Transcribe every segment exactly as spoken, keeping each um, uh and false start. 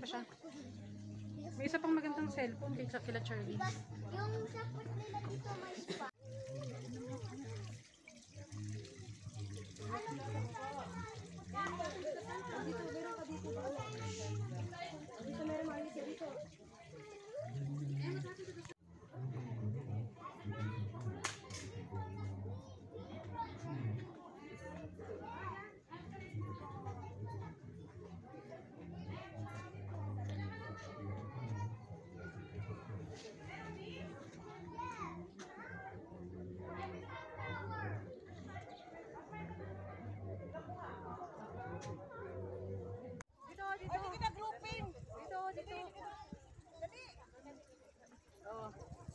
pa siya. May isa pang magandang cellphone kay kila Charlie. Yung support nila dito may spa. Dito, meron ka dito. Dito meron mali siya dito. Pwede kita grouping. Dito, dito. Dali. Oh.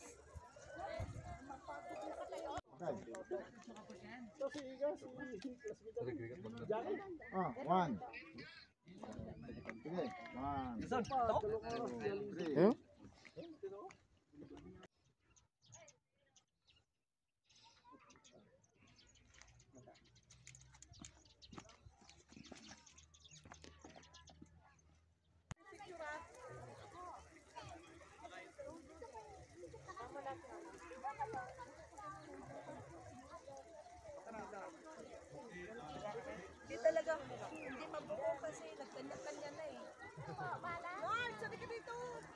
Ah, one. Sige, one. Two, three. Hindi talaga, hindi mabuo kasi nagkanya-kanya na eh. Lord, sabi ka dito!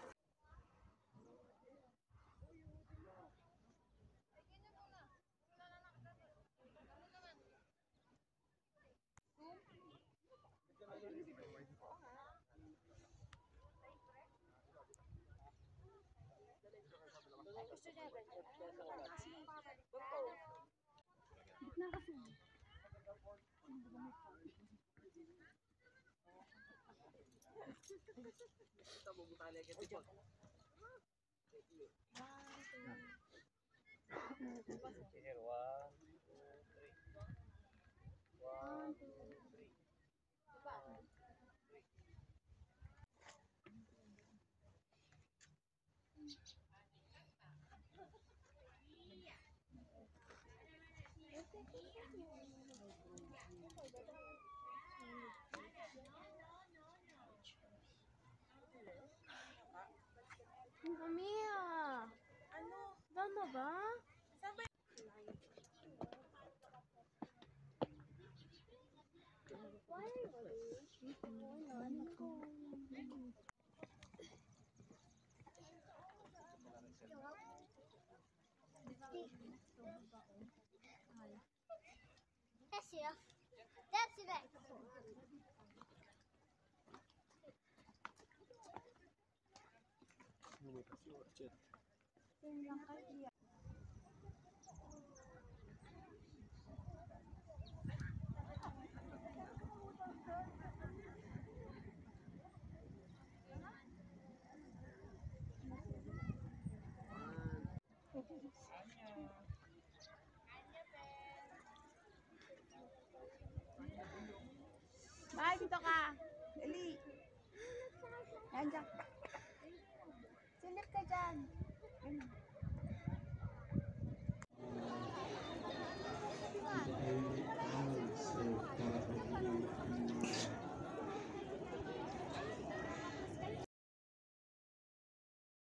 Mia! Ano? Tama ba? Saan ba? That's it. That's it. Bye, dito ka. Dali. Yan dyan. Silip ka dyan.